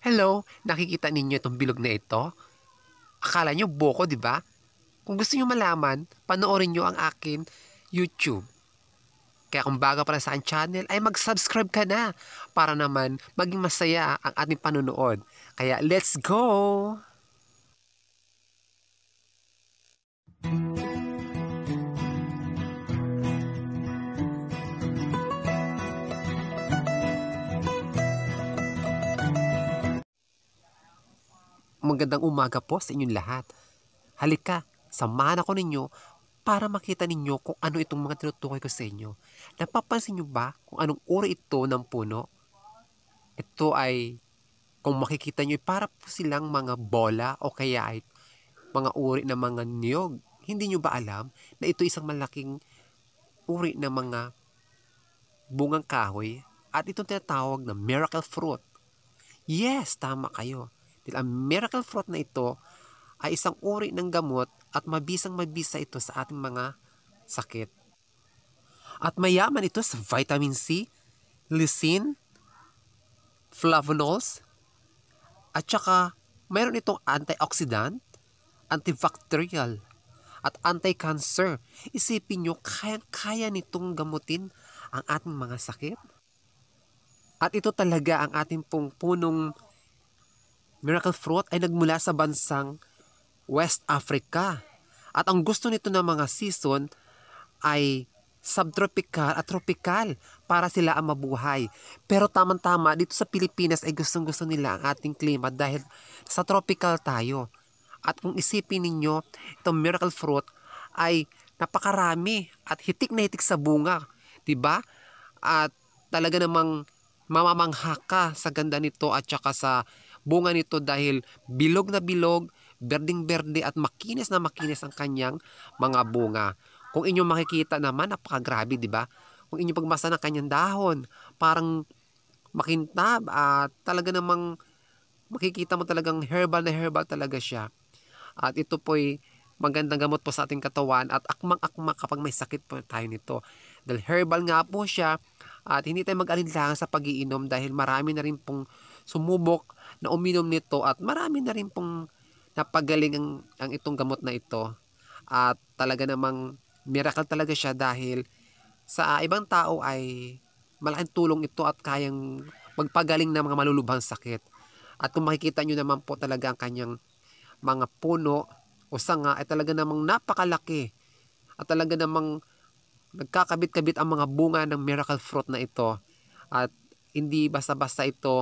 Hello, nakikita ninyo itong bilog na ito? Akala nyo buko, di ba? Kung gusto nyo malaman, panoorin nyo ang akin YouTube. Kaya kung bago para sa aking channel, ay mag-subscribe ka na para naman maging masaya ang ating panunood. Kaya let's go! Magandang umaga po sa inyong lahat. Halika, samahan ako ninyo para makita ninyo kung ano itong mga tinutukoy ko sa inyo. Napapansin nyo ba kung anong uri ito ng puno? Ito ay, kung makikita nyo, para po silang mga bola o kaya ay mga uri ng mga niyog. Hindi nyo ba alam na ito isang malaking uri ng mga bungang kahoy at itong tinatawag na miracle fruit? Yes, tama kayo. Dahil ang miracle fruit na ito ay isang uri ng gamot at mabisang-mabisa ito sa ating mga sakit. At mayaman ito sa vitamin C, leucine, flavonols, at saka mayroon itong antioxidant, antibacterial, at anti-cancer. Isipin nyo, kaya nitong gamutin ang ating mga sakit. At ito talaga ang ating pong punong miracle fruit ay nagmula sa bansang West Africa. At ang gusto nito ng mga season ay subtropical at tropical para sila ang mabuhay. Pero tamang-tama, dito sa Pilipinas ay gustong-gusto nila ang ating klima dahil sa tropical tayo. At kung isipin ninyo, itong miracle fruit ay napakarami at hitik na hitik sa bunga. Diba? At talaga namang mamamangha ka sa ganda nito at saka sa bunga nito dahil bilog na bilog, berding-berde at makinis na makinis ang kanyang mga bunga. Kung inyong makikita naman, napakagrabe, di ba? Kung inyong pagbasa ng kanyang dahon, parang makintab at talaga namang makikita mo talagang herbal na herbal talaga siya. At ito po'y magandang gamot po sa ating katawan at akmang-akma kapag may sakit po tayo nito. Dahil herbal nga po siya at hindi tayo mag-alinlangan sa pag-iinom dahil marami na rin pong sumubok na uminom nito at marami na rin pong napagaling ang itong gamot na ito. At talaga namang miracle talaga siya dahil sa ibang tao ay malaking tulong ito at kayang magpagaling ng mga malulubhang sakit. At kung makikita nyo naman po talaga ang kanyang mga puno o sanga ay talaga namang napakalaki at talaga namang nagkakabit-kabit ang mga bunga ng miracle fruit na ito at hindi basta-basta ito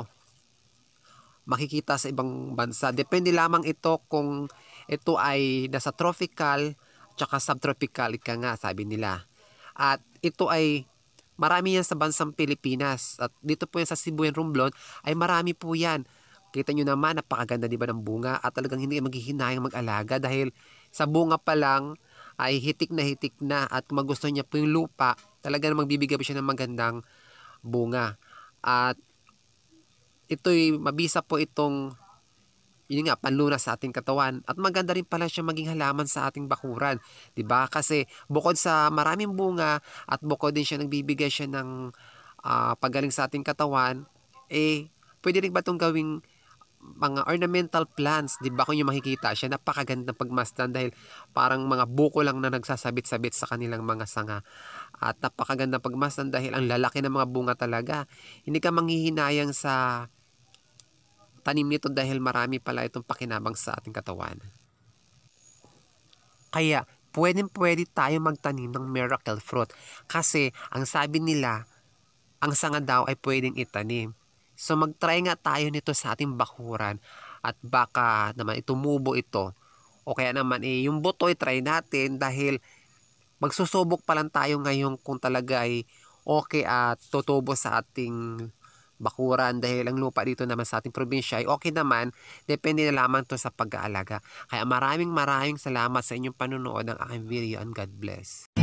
makikita sa ibang bansa. Depende lamang ito kung ito ay nasa tropical tsaka subtropical, ika nga sabi nila. At ito ay marami yan sa bansang Pilipinas at dito po yan sa Cebu and Romblon ay marami po yan. Kita nyo naman, napakaganda diba ng bunga at talagang hindi maghihinayang mag-alaga dahil sa bunga pa lang ay hitik na at kung magusto niya po yung lupa, talaga namang bibigyan siya ng magandang bunga. At ito'y mabisa po itong yun nga, panlunas sa ating katawan. At maganda rin pala siya maging halaman sa ating bakuran. 'Di ba? Kasi bukod sa maraming bunga at bukod din siya nagbibigay siya ng pagaling sa ating katawan, eh, pwede rin ba itong gawing mga ornamental plants, 'di ba? Kung yung makikita siya, napakaganda pagmasdan dahil parang mga buko lang na nagsasabit-sabit sa kanilang mga sanga. At napakaganda pagmasdan dahil ang lalaki ng mga bunga talaga. Hindi ka manghihinayang sa tanim nito dahil marami pala itong pakinabang sa ating katawan. Kaya, pwede tayo magtanim ng miracle fruit kasi ang sabi nila, ang sanga daw ay pwedeng itanim. So mag-try nga tayo nito sa ating bakuran at baka naman itumubo ito. O kaya naman yung buto try natin dahil magsusubok pa lang tayo ngayon kung talaga ay okay at tutubo sa ating bakuran dahil ang lupa dito naman sa ating probinsya ay okay naman, depende na lamang to sa pag-aalaga. Kaya maraming salamat sa inyong panunood ng aking video and God bless.